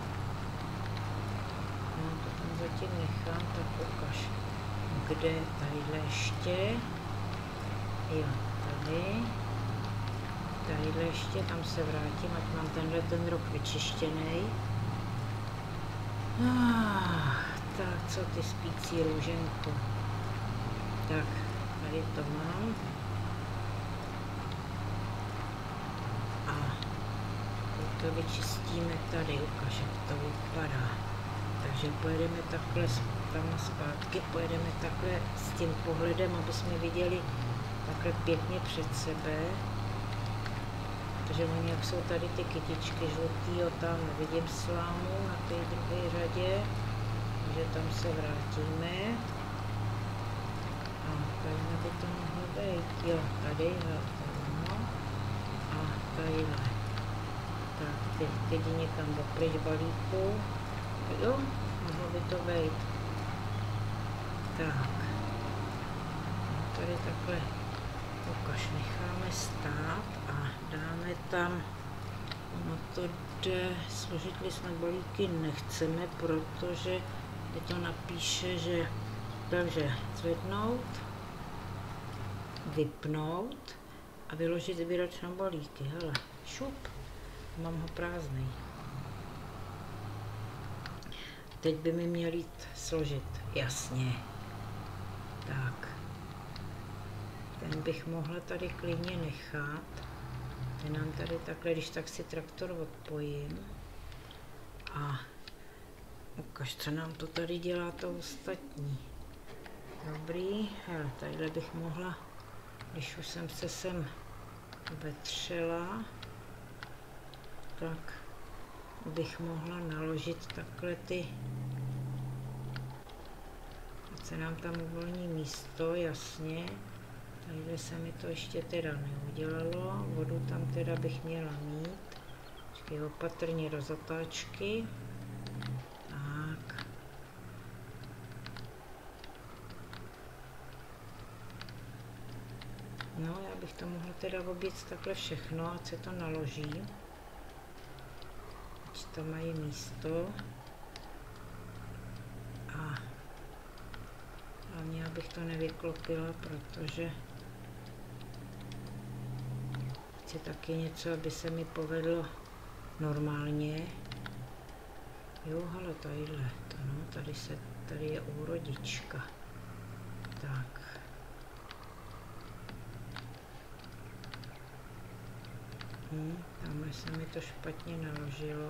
No, to tam zatím nechám, tak ukaž. Kde? Tadyhle ještě. Jo, tady. Tadyhle ještě, tam se vrátím, ať mám tenhle ten roh vyčištěný. Tak, co ty spící růženko. Tak, tady to mám. A to vyčistíme tady, ukáž, jak to vypadá. Takže pojedeme takhle tam zpátky, pojedeme takhle s tím pohledem, aby jsme viděli takhle pěkně před sebe. Protože oni, jak jsou tady ty kytičky žlutý, tam nevidím slámu na té druhé řadě, takže tam se vrátíme. A tady by to mohlo být, jo, tady, jo, no. A tadyhle. Tak, teď jdi někam dopryč balíku, jo, mohlo by to být. Tak, tady takhle. Ukaž, necháme stát a dáme tam, no to jde, složitli jsme balíky nechceme, protože je to napíše, že takže zvednout, vypnout a vyložit sbírač na balíky, hele, šup, mám ho prázdný. Teď by mi měl jít složit, jasně, tak. Ten bych mohla tady klidně nechat. Ten nám tady takhle, když tak si traktor odpojím. A ukaž, co nám to tady dělá to ostatní. Dobrý, hele, tadyhle bych mohla, když už jsem se sem vetřela, tak bych mohla naložit takhle ty, ať se nám tam uvolní místo, jasně. Tady se mi to ještě teda neudělalo, vodu tam teda bych měla mít. Počkej, opatrně do zatáčky. Tak. No, já bych to mohla teda objet takhle všechno, ať se to naloží. Ať tam mají místo. A hlavně abych to nevyklopila, protože chci taky něco, aby se mi povedlo normálně. Jo, hele, tadyhle, to no, tady je úrodička. Tak. Tamhle se mi to špatně naložilo.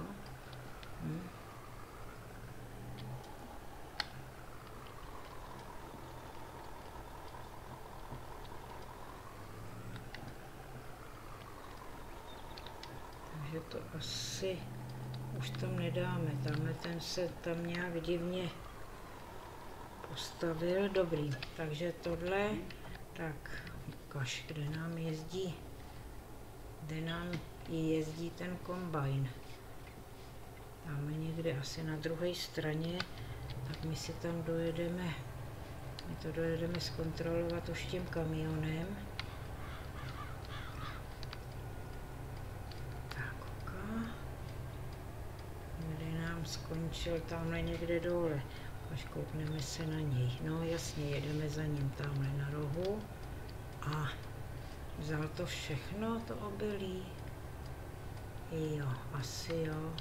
Takže to asi už tam nedáme. Tamhle ten se tam nějak divně postavil. Dobrý, takže tohle, tak ukaž, kde nám jezdí ten kombajn. Máme někde asi na druhé straně, tak my si tam dojedeme, zkontrolovat už tím kamionem. Tak, kde nám skončil, tamhle někde dole, až koukneme se na něj. No jasně, jedeme za ním tamhle na rohu a vzal to všechno, to obilí. Jo, asi jo.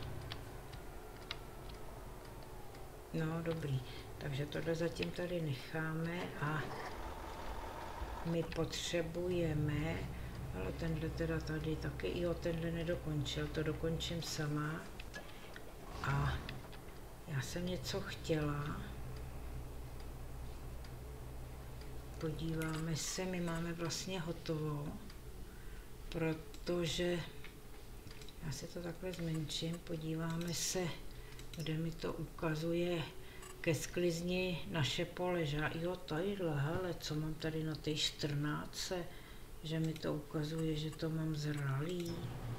No, dobrý. Takže tohle zatím tady necháme a my potřebujeme, ale tenhle teda tady taky, jo, tenhle nedokončil, to dokončím sama. A já jsem něco chtěla. podíváme se, my máme vlastně hotovo, protože já si to takhle zmenším, podíváme se, kde mi to ukazuje ke sklizni naše pole, že jo, tadyhle, hele, co mám tady na té 14, že mi to ukazuje, že to mám zralý.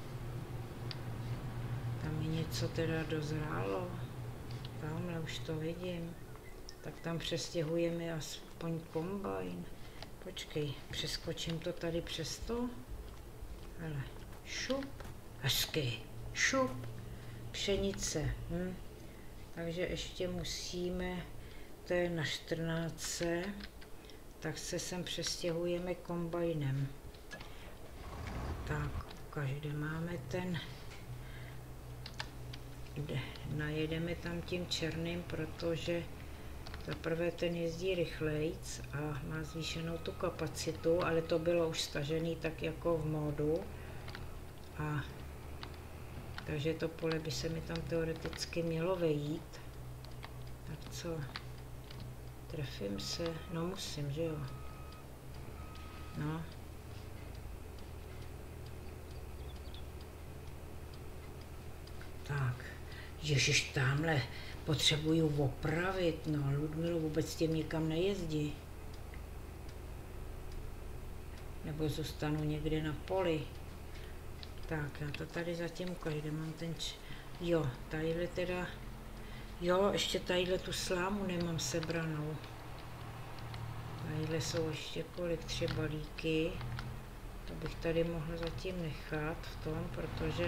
Tam mi něco teda dozrálo, tamhle už to vidím, tak tam přestěhujeme aspoň kombajn. Počkej, přeskočím to tady přes to, hele, šup, hezky, šup, pšenice, Takže ještě musíme, to je na 14, tak se sem přestěhujeme kombajnem. Tak, každé máme ten, najedeme tam tím černým, protože zaprvé ten jezdí rychlejc a má zvýšenou tu kapacitu, ale to bylo už stažený tak jako v módu. A takže to pole by se mi tam teoreticky mělo vejít. Tak co? Trefím se? No musím, že jo? No. Tak. Ježiš, tamhle potřebuju opravit. No, Ludmilu, vůbec tím nikam nejezdí. Nebo zůstanu někde na poli. Tak, já to tady zatím ukážu, kde mám ten jo, tadyhle teda, jo, ještě tadyhle tu slámu nemám sebranou. Tadyhle jsou ještě kolik, 3 balíky. To bych tady mohla zatím nechat v tom, protože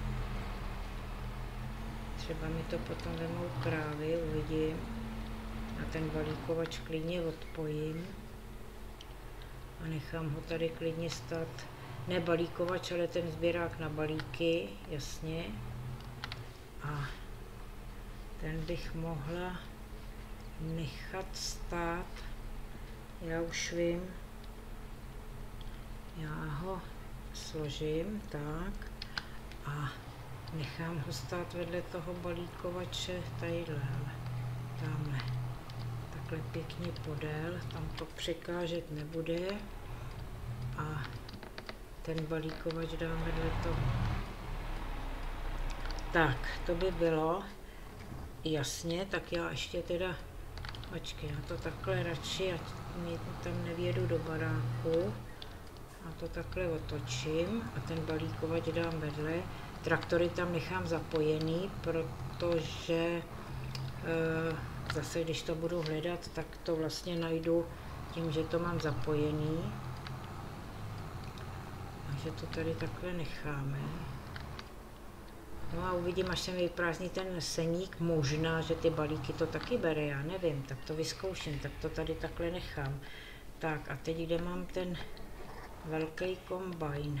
třeba mi to potom vemou krávy, uvidím. A ten balíkovač klidně odpojím. A nechám ho tady klidně stát. Ne balíkovač, ale ten sběrák na balíky, jasně. A ten bych mohla nechat stát. Já už vím. Já ho složím, tak. A nechám ho stát vedle toho balíkovače, tadyhle, tamhle. Takhle pěkně podél, tam to překážet nebude. A ten balíkovač dám vedle toho. Tak, to by bylo jasně, tak já ještě teda, počkej, já to takhle radši, ať mi tam nevědu do baráku. A to takhle otočím a ten balíkovač dám vedle. Traktory tam nechám zapojený, protože zase, když to budu hledat, tak to vlastně najdu tím, že to mám zapojený. Takže to tady takhle necháme. No a uvidím, až se mi vyprázdní ten seník, možná, že ty balíky to taky bere, já nevím, tak to vyzkouším, tak to tady takhle nechám. Tak a teď, kde mám ten velký kombajn.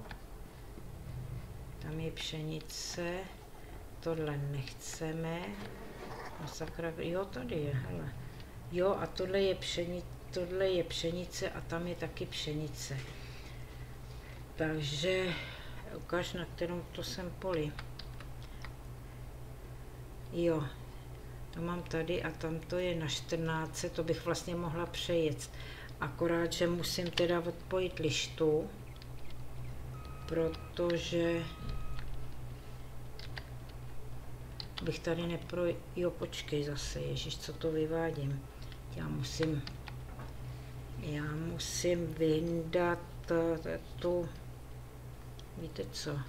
Tam je pšenice, tohle nechceme. Masakra, jo, tady je, hele. Jo, a tohle je pšenice a tam je taky pšenice. Takže ukáž, na kterou to jsem poli. Jo, to mám tady a tam to je na 14, to bych vlastně mohla přejet. Akorát, že musím teda odpojit lištu, protože bych tady jo, počkej zase, ježiš, co to vyvádím. Já musím vyndat tu, víte co?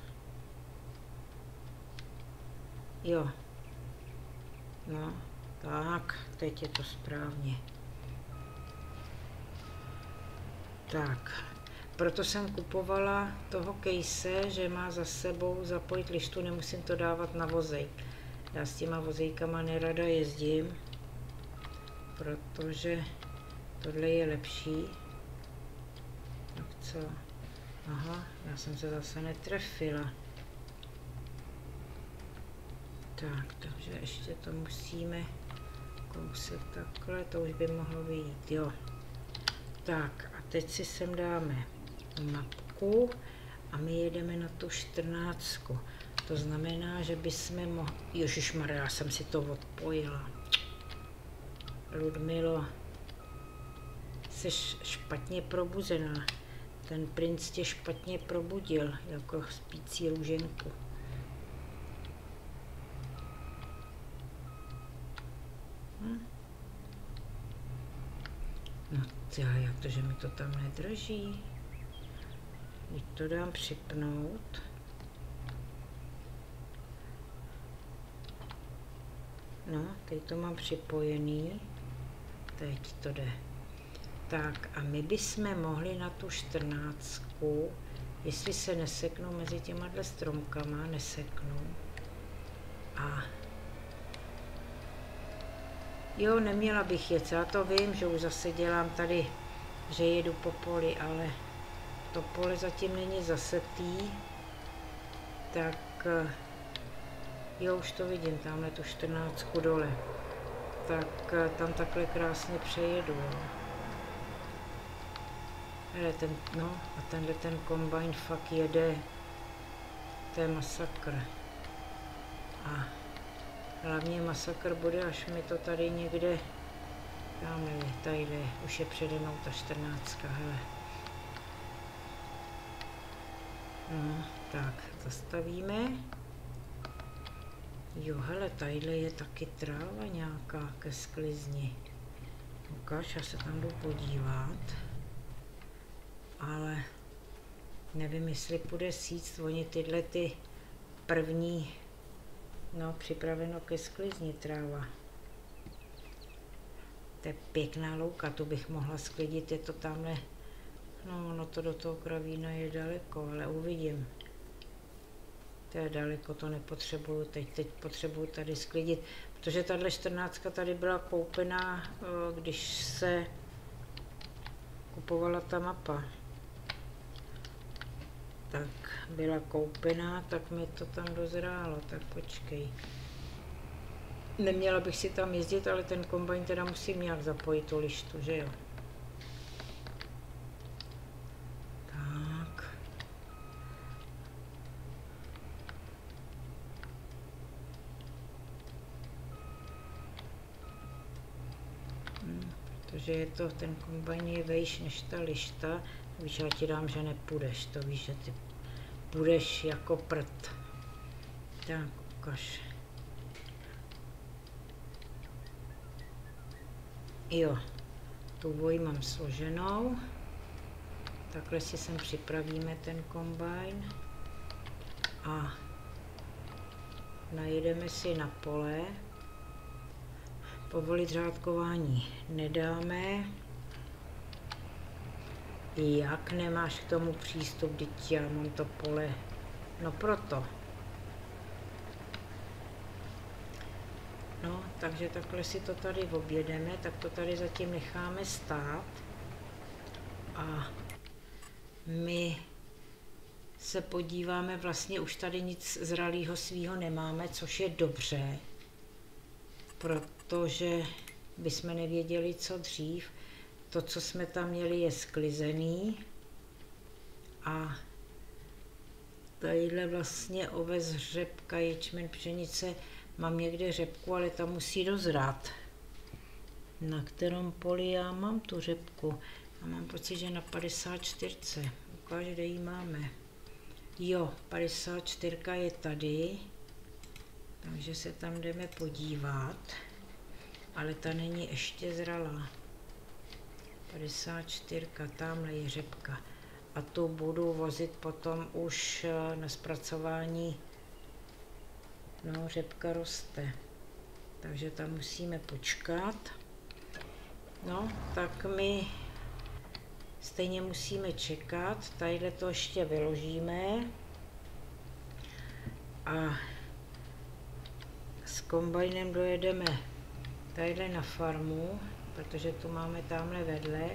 Jo. No, tak, teď je to správně. Tak, proto jsem kupovala toho case, že má za sebou zapojit lištu, nemusím to dávat na vozejk. Já s těma vozejkama nerada jezdím, protože tohle je lepší. Tak co? Aha, já jsem se zase netrefila. Tak, takže ještě to musíme kousek takhle, to už by mohlo vyjít, jo. Tak a teď si sem dáme mapku a my jedeme na tu 14. To znamená, že bychom mohli, ježišmarja, já jsem si to odpojila. Ludmilo, jsi špatně probuzená. Ten princ tě špatně probudil, jako spící růženku. No jak to, že mi to tam nedrží? Teď to dám připnout. No, teď to mám připojený. Teď to jde. Tak a my bychom mohli na tu 14, jestli se neseknou mezi těma stromkama, neseknou. A jo, neměla bych jet, já to vím, že už zase dělám tady, že jedu po poli, ale to pole zatím není zasetý, tak jo, už to vidím, tamhle tu 14 dole, tak tam takhle krásně přejedu, jo. No a tenhle ten kombajn fakt jede, to je masakr. A hlavně masakr bude, až mi to tady někde, tadyhle, už je přede mnou ta 14, hele. No, tak, zastavíme. Jo, hele, tadyhle je taky tráva nějaká ke sklizni. Ukáž, já se tam jdu podívat. Ale nevím, jestli půjde síct, oni tyhle ty první, no, připraveno ke sklizni tráva. To je pěkná louka, tu bych mohla sklidit, je to tamhle, no, no to do toho kravína je daleko, ale uvidím. To je daleko, to nepotřebuju teď potřebuju tady sklidit, protože tahle 14 tady byla koupená, když se kupovala ta mapa. Tak byla koupená, tak mi to tam dozrálo, tak počkej. Neměla bych si tam jezdit, ale ten kombajn teda musím nějak zapojit tu lištu, že jo? Tak. Protože je to, ten kombajn je vejš než ta lišta, víš, já ti dám, že nepůjdeš, to víš, že ty půjdeš jako prd. Tak, ukaž. Jo, tu boji mám složenou. Takhle si sem připravíme ten kombajn. A najedeme si na pole. Povolit řádkování nedáme. Jak nemáš k tomu přístup, teď já mám to pole, no proto. No, takže takhle si to tady objedeme, tak to tady zatím necháme stát. A my se podíváme, vlastně už tady nic zralého svýho nemáme, což je dobře, protože bychom nevěděli, co dřív. To, co jsme tam měli, je sklizený a tadyhle vlastně oves, řepka, ječmen, pšenice, mám někde řepku, ale ta musí dozrát. Na kterém poli já mám tu řepku? A mám pocit, že na 54. Ukáž, kde ji máme. Jo, 54 je tady, takže se tam jdeme podívat, ale ta není ještě zralá. 54, tamhle je řepka. A tu budu vozit potom už na zpracování. No, řepka roste. Takže tam musíme počkat. No, tak my stejně musíme čekat. Tadyhle to ještě vyložíme. A s kombajnem dojedeme tadyhle na farmu, protože tu máme tamhle vedle.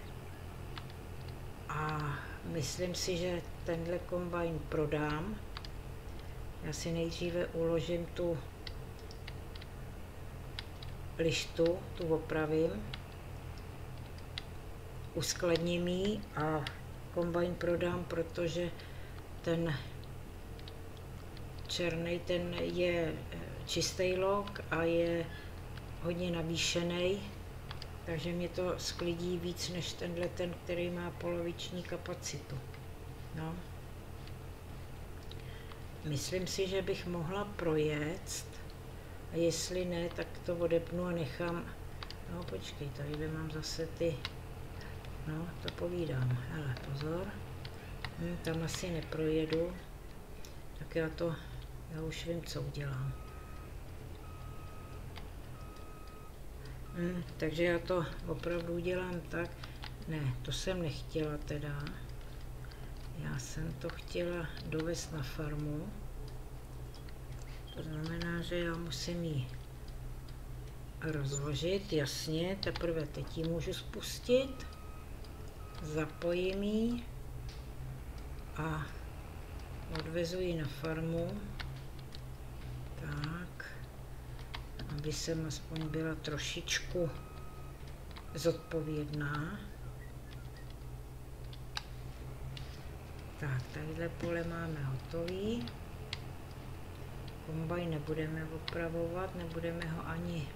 A myslím si, že tenhle kombajn prodám. Já si nejdříve uložím tu lištu, tu opravím, uskladním ji a kombajn prodám, protože ten černý, ten je čistý lok a je hodně navýšený Takže mě to sklidí víc než tenhle, který má poloviční kapacitu. No. Myslím si, že bych mohla projet, a jestli ne, tak to odepnu a nechám. No počkej, tady mám zase ty, no to povídám, hele pozor, tam asi neprojedu, tak já už vím, co udělám. Takže já to opravdu udělám tak, ne, to jsem nechtěla teda, já jsem to chtěla dovést na farmu, to znamená, že já musím ji rozložit, jasně, teprve teď ji můžu spustit, zapojím ji a odvezu ji na farmu, tak, aby jsem aspoň byla trošičku zodpovědná. Tak, tadyhle pole máme hotový. Kombajn nebudeme opravovat, nebudeme ho ani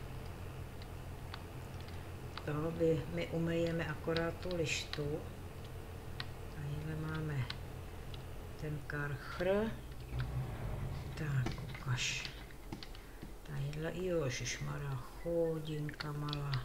my umyjeme akorát tu lištu. Tadyhle máme ten karchr. Tak, ukaž. Tadyhle, jožišmarja, chodinka malá.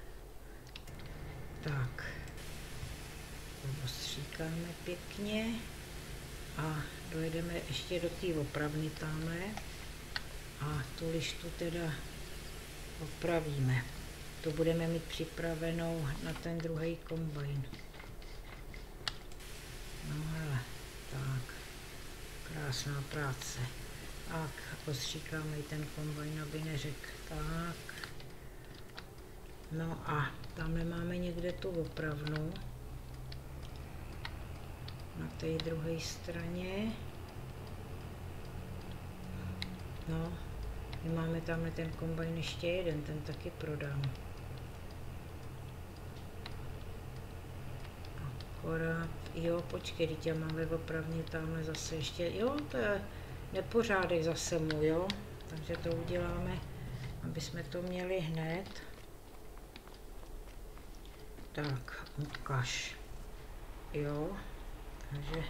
Tak, to rozstříkáme pěkně a dojedeme ještě do té opravny tamhle a tu lištu teda opravíme. To budeme mít připravenou na ten druhý kombajn. No hele, tak, krásná práce. Tak, ostříkáme i ten kombajn, aby neřekl. Tak. No a tamhle máme někde tu opravnu. Na té druhé straně. No, my máme tamhle ten kombajn ještě jeden, ten taky prodám. Akorát, jo, počkej, teď já mám ve opravně tamhle zase ještě, jo, to je nepořádek zase můj, jo, takže to uděláme, aby jsme to měli hned. Tak, ukaž, jo, takže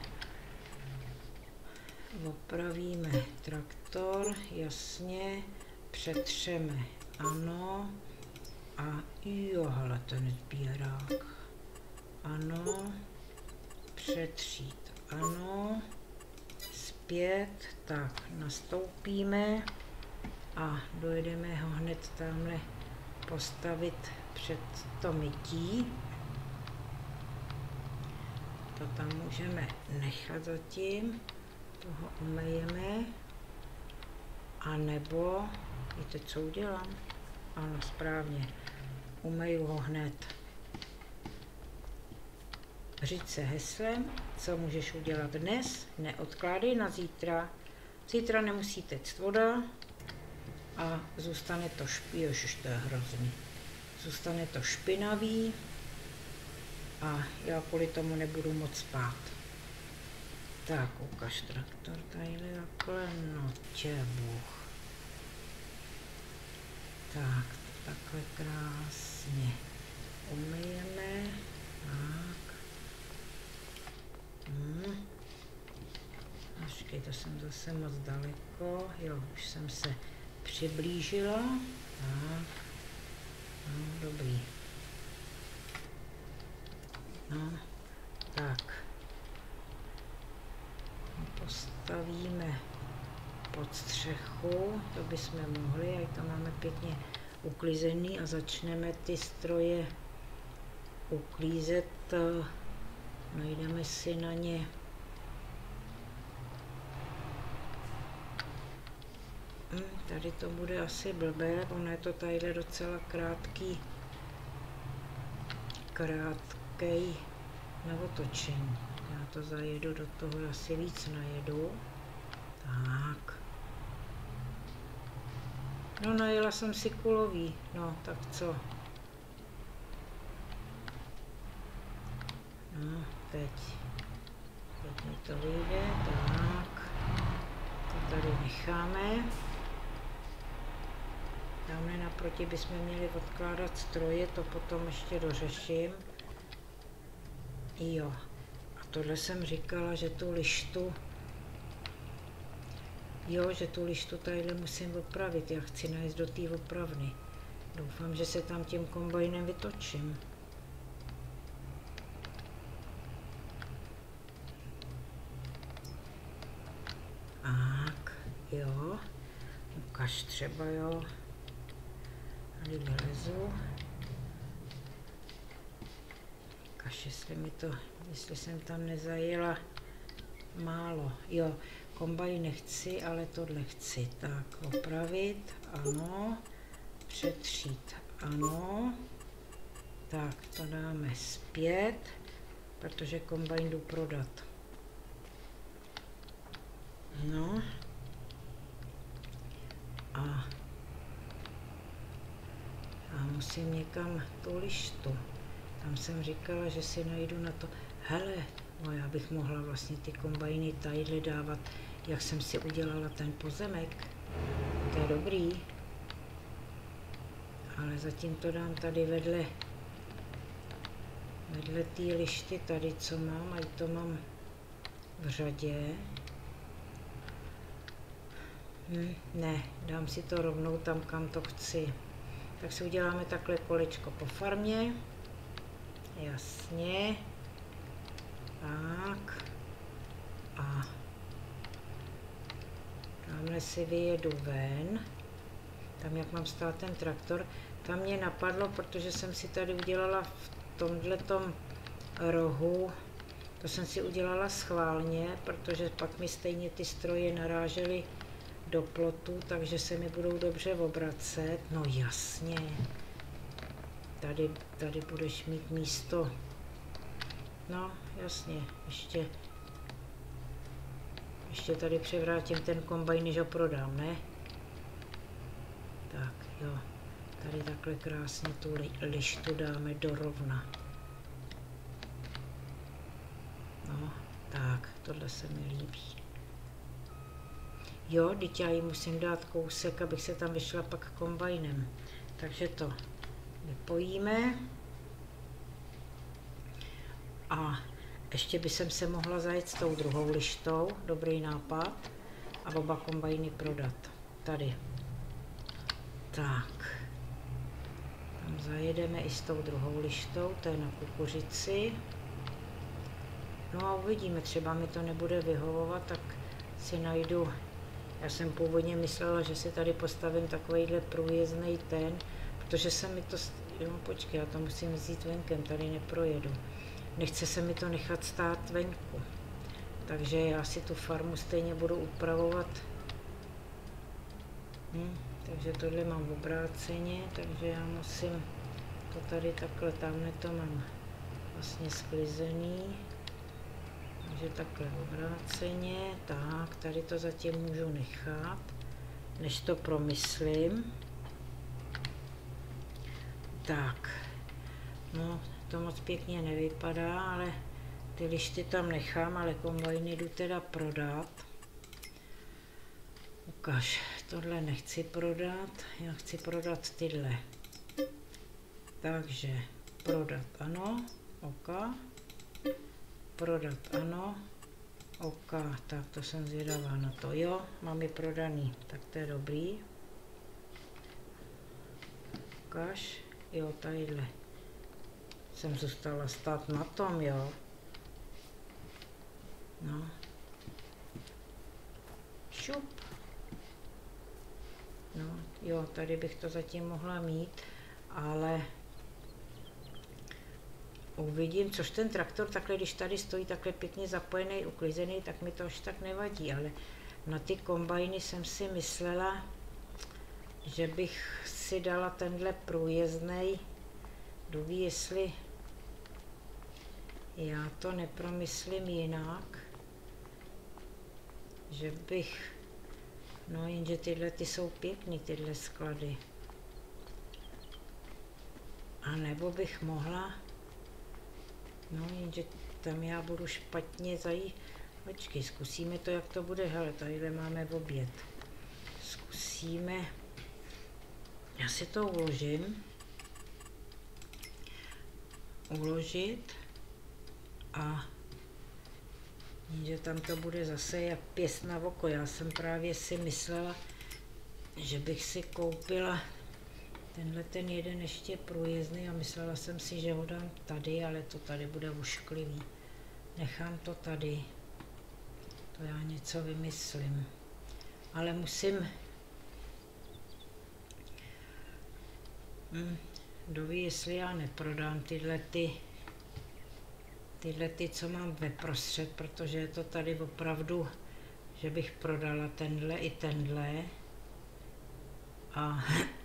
opravíme traktor, jasně, přetřeme, ano, a jo, hele, ten sbírák, ano, přetřít, ano, zpět, tak, nastoupíme a dojedeme ho hned tamhle postavit před to mytí. To tam můžeme nechat zatím, toho umyjeme, a nebo, víte, co udělám? Ano, správně, umyju ho hned. Řiď se heslem, co můžeš udělat dnes, neodkládej na zítra. Zítra nemusí téct voda a zůstane to to je hrozný. Zůstane to špinavý a já kvůli tomu nebudu moc spát. Tak, ukaž traktor, tadyhle takhle, no tě Bůh. Tak, takhle krásně umyjeme, tak. Počkej, to jsem zase moc daleko, jo, už jsem se přiblížila, tak, no, dobrý. No, tak. Postavíme pod střechu, to bychom mohli, a to máme pěkně uklizený a začneme ty stroje uklízet, najdeme si na ně tady to bude asi blbé, ono je to tady docela krátký na otočení. Já to zajedu do toho, asi víc najedu. Tak. No, najela jsem si kulový, no, tak co? No, teď mi to vyjde, tak. To tady necháme. Tamhle naproti bychom měli odkládat stroje, to potom ještě dořeším. Jo, a tohle jsem říkala, že tu lištu, jo, že tu lištu tadyhle musím opravit, já chci najít do té opravny. Doufám, že se tam tím kombajnem vytočím. Tak, jo, ukaž třeba, jo, tady vylezu. Ukaž, jestli jsem tam nezajela málo, jo, kombajn nechci, ale tohle chci, tak, opravit, ano, přetřít, ano, tak, to dáme zpět, protože kombajn jdu prodat. No, a musím někam tu lištu. Tam jsem říkala, že si najdu na to. Hele, no já bych mohla vlastně ty kombajny tadyhle dávat, jak jsem si udělala ten pozemek. To je dobrý. Ale zatím to dám tady vedle té lišty tady, co mám, ať to mám v řadě. Ne, dám si to rovnou tam, kam to chci. Tak si uděláme takhle kolečko po farmě. Jasně. Tak. A tamhle si vyjedu ven. Tam, jak mám stát ten traktor. Tam mě napadlo, protože jsem si tady udělala v tomhletom rohu, to jsem si udělala schválně, protože pak mi stejně ty stroje narážely do plotu, takže se mi budou dobře obracet. No jasně. Tady budeš mít místo. No jasně, ještě tady převrátím ten kombajn, než ho prodám, ne? Tak jo, tady takhle krásně tu lištu dáme dorovna. No, tak, tohle se mi líbí. Jo, teď já jí musím dát kousek, abych se tam vyšla pak kombajnem. Takže to vypojíme. A ještě by jsem se mohla zajet s tou druhou lištou, dobrý nápad, a oba kombajny prodat. Tady. Tak. Tam zajedeme i s tou druhou lištou, to je na kukuřici. No a uvidíme, třeba mi to nebude vyhovovat, tak si najdu. Já jsem původně myslela, že si tady postavím takovýhle průjezdný ten, protože se mi to, jo, počkej, já to musím vzít venkem, tady neprojedu. Nechce se mi to nechat stát venku, takže já si tu farmu stejně budu upravovat. Takže tohle mám obráceně, takže já musím to tady takhle, tamhle to mám vlastně sklizený. Takže takhle obráceně, tak, tady to zatím můžu nechat, než to promyslím. Tak, no, to moc pěkně nevypadá, ale ty lišty tam nechám, ale kombajny jdu teda prodat. Ukaž, tohle nechci prodat, já chci prodat tyhle. Takže prodat ano, OK. Prodat ano, OK, tak to jsem zvědavá na to. Jo, mám je prodaný, tak to je dobrý. Ukaž, jo, tadyhle. Jsem zůstala stát na tom, jo. No. Šup. No, jo, tady bych to zatím mohla mít, ale uvidím, což ten traktor takhle, když tady stojí takhle pěkně zapojený, uklizený, tak mi to až tak nevadí, ale na ty kombajny jsem si myslela, že bych si dala tenhle průjezdnej, doví, jestli já to nepromyslím jinak, že bych, no jenže tyhle ty jsou pěkný, tyhle sklady. A nebo bych mohla, no jenže tam já budu špatně zajít. Počkej, zkusíme to, jak to bude. Hele, tadyhle máme oběd. Zkusíme Já si to uložit a že tam to bude zase jak pěst na oko. Já jsem právě si myslela, že bych si koupila tenhle ten jeden ještě průjezdný a myslela jsem si, že ho dám tady, ale to tady bude ošklivý. Nechám to tady. To já něco vymyslím. Ale musím... Doví, jestli já neprodám tyhle, co mám ve prostřed, protože je to tady opravdu, že bych prodala tenhle i tenhle. A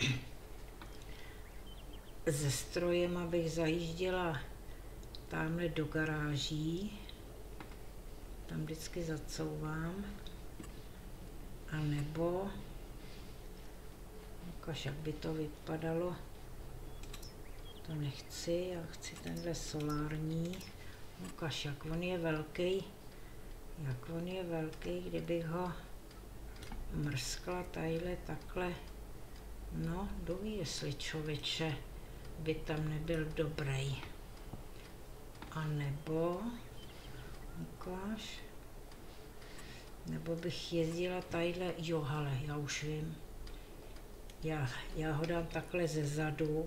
se strojem, abych zajížděla tamhle do garáží. Tam vždycky zacouvám. A nebo ukaž, jak by to vypadalo. To nechci, já chci tenhle solární. Ukaž, jak on je velký. Kdybych ho mrskla tadyhle takhle. No, doví, jestli člověče by tam nebyl dobrý. A nebo, ukáž, nebo bych jezdila tadyhle, jo, hele, já už vím. Já ho dám takhle ze zadu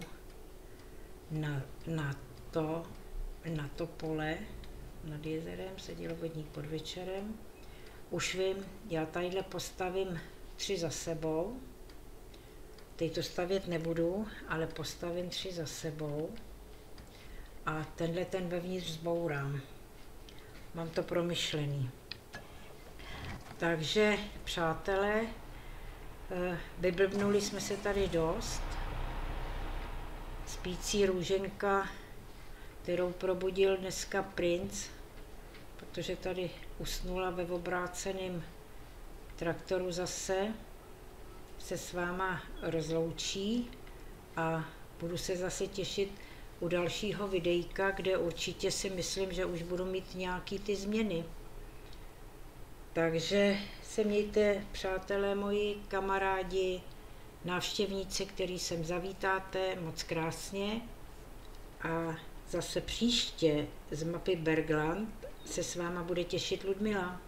na to pole nad jezerem, seděl vodník pod večerem. Už vím, já tadyhle postavím 3 za sebou. Teď to stavět nebudu, ale postavím 3 za sebou a tenhle ten vevnitř zbourám. Mám to promyšlený. Takže, přátelé, vyblbnuli jsme se tady dost. Spící růženka, kterou probudil dneska princ, protože tady usnula ve obráceném traktoru zase, se s váma rozloučí a budu se zase těšit u dalšího videjka, kde určitě si myslím, že už budu mít nějaký ty změny. Takže se mějte, přátelé moji, kamarádi, návštěvníci, který sem zavítáte, moc krásně. A zase příště z mapy Bergland se s váma bude těšit Ludmila.